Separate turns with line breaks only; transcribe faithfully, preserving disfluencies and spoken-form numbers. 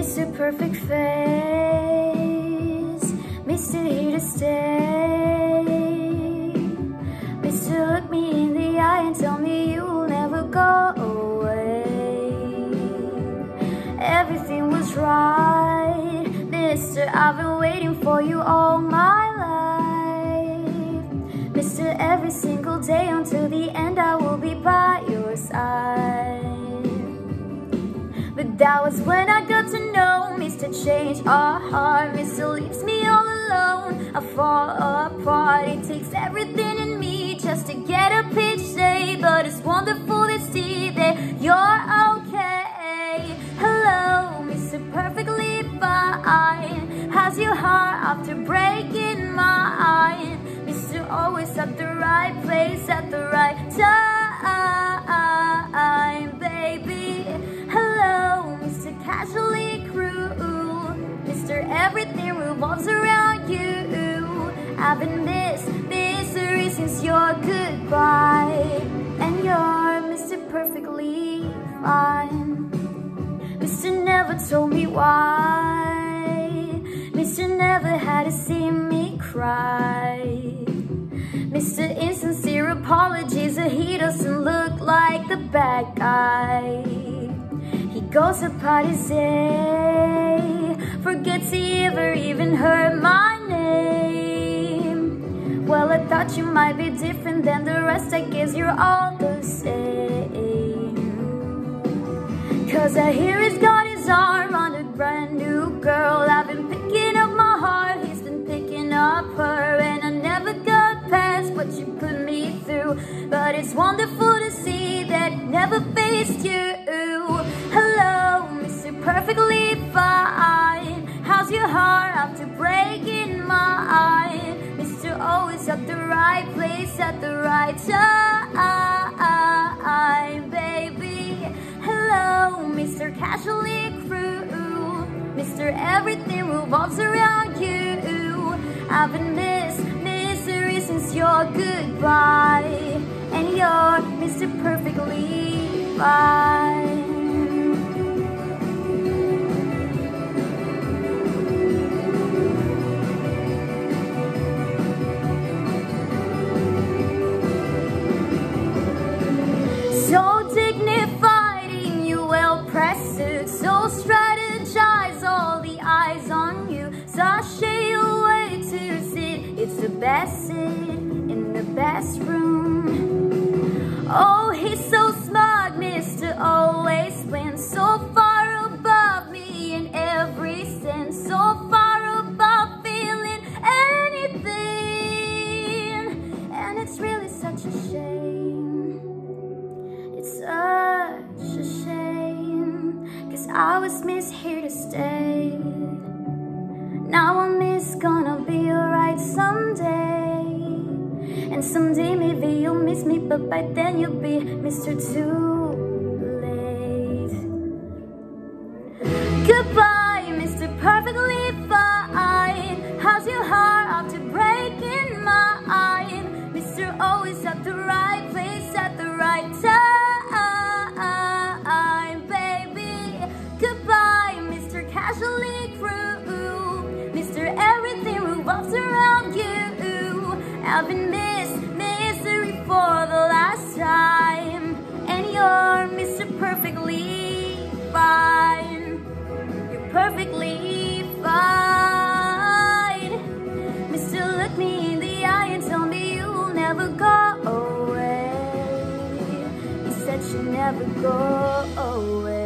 Mister Perfect Face, Mister Here to Stay. Mister Look me in the eye and tell me you will never go away. Everything was right, Mister I've been waiting for you all my life. Mister Every single day until the end I will be by your side. But that was when I got to know Mister Change our heart. Mister Leaves me all alone, I fall apart. It takes everything in me just to get a pitch say, but it's wonderful to see that you're okay. Hello, Mister Perfectly Fine. How's your heart after breaking mine? Mister Always at the right place at the right time, baby. Hello, Mister Casually Cruel. Mister Everything revolves around you. I've been this misery since your goodbye, and you're Mister Perfectly Fine. Mister Never told me why. Mister Never had to see me cry. Mister Insincere apologies that he doesn't look like the bad guy. He goes to parties, eh? Forgets he ever even heard my name. Well, I thought you might be different than the rest. I guess you're all the same. Cause I hear he's got his arm on a brand new girl. I've been picking up my heart, he's been picking up her, and I never got past what you put me through. But it's wonderful to see that never faced you. Hello, Mister Perfectly Fine. How's your heart after breaking mine? Mister Always at the right place at the right time, baby. Hello, Mister Casually Cruel. Mister Everything revolves around you. I've been this misery since your goodbye, and you're Mister Perfectly Fine. So dignified in your well-pressed suit, so strategize all the eyes on you. Sashay away to sit, it's the best sit in the best room. Oh, he's so smart, Mister Always wins, so far above me in every sense, so far above feeling anything. And it's really such a shame. It's such a shame, cause I was Miss Here to Stay. Now I miss gonna be alright someday, and someday maybe you'll miss me, but by then you'll be Mister Too Late. Goodbye, Mister Perfectly Fine. How's your heart after breaking mine? Mister Always at the right place at the right time, baby. Goodbye, Mister Casually Cruel. Mister Everything revolves around you. I've been this misery for the last time, and you're Mister Perfectly Fine. You're perfectly fine. Mister Look me in the eye and tell me you'll never go away. You said you'll never go away.